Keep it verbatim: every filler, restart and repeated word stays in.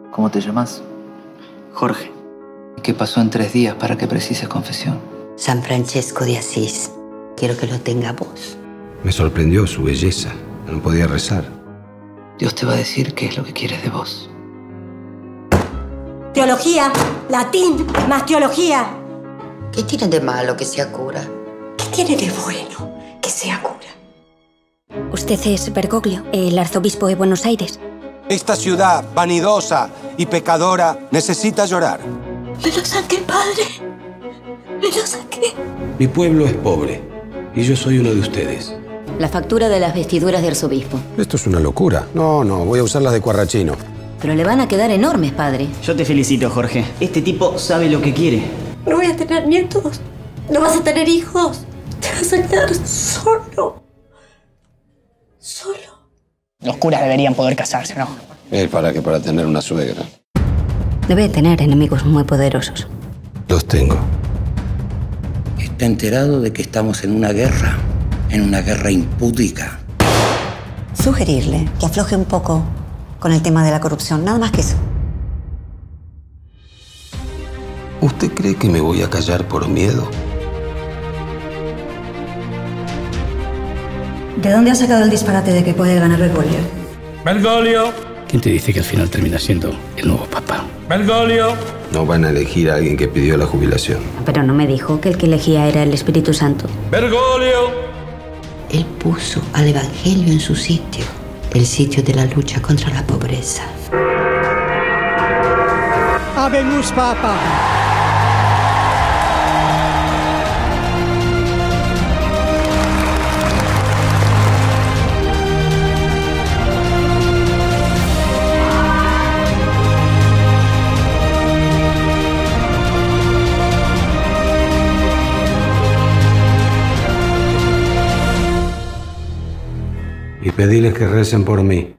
¿Cómo te llamas? Jorge. ¿Y qué pasó en tres días para que precises confesión? San Francesco de Asís. Quiero que lo tenga vos. Me sorprendió su belleza. No podía rezar. Dios te va a decir qué es lo que quieres de vos. Teología, latín, más teología. ¿Qué tiene de malo que sea cura? ¿Qué tiene de bueno que sea cura? Usted es Bergoglio, el arzobispo de Buenos Aires. Esta ciudad vanidosa y pecadora necesita llorar. Me lo saqué, padre. Me lo saqué. Mi pueblo es pobre y yo soy uno de ustedes. La factura de las vestiduras de arzobispo. Esto es una locura. No, no, voy a usar las de Cuarrachino. Pero le van a quedar enormes, padre. Yo te felicito, Jorge. Este tipo sabe lo que quiere. No voy a tener nietos. No vas a tener hijos. Te vas a quedar solo. Solo. Los curas deberían poder casarse, ¿no? Él para que para tener una suegra. Debe tener enemigos muy poderosos. Los tengo. ¿Está enterado de que estamos en una guerra? En una guerra impúdica. Sugerirle que afloje un poco con el tema de la corrupción, nada más que eso. ¿Usted cree que me voy a callar por miedo? ¿De dónde ha sacado el disparate de que puede ganar Bergoglio? Bergoglio. ¿Quién te dice que al final termina siendo el nuevo papa? Bergoglio. No van a elegir a alguien que pidió la jubilación. Pero no me dijo que el que elegía era el Espíritu Santo. Bergoglio. Él puso al Evangelio en su sitio, el sitio de la lucha contra la pobreza. Habemus Papa. Y pedirles que recen por mí.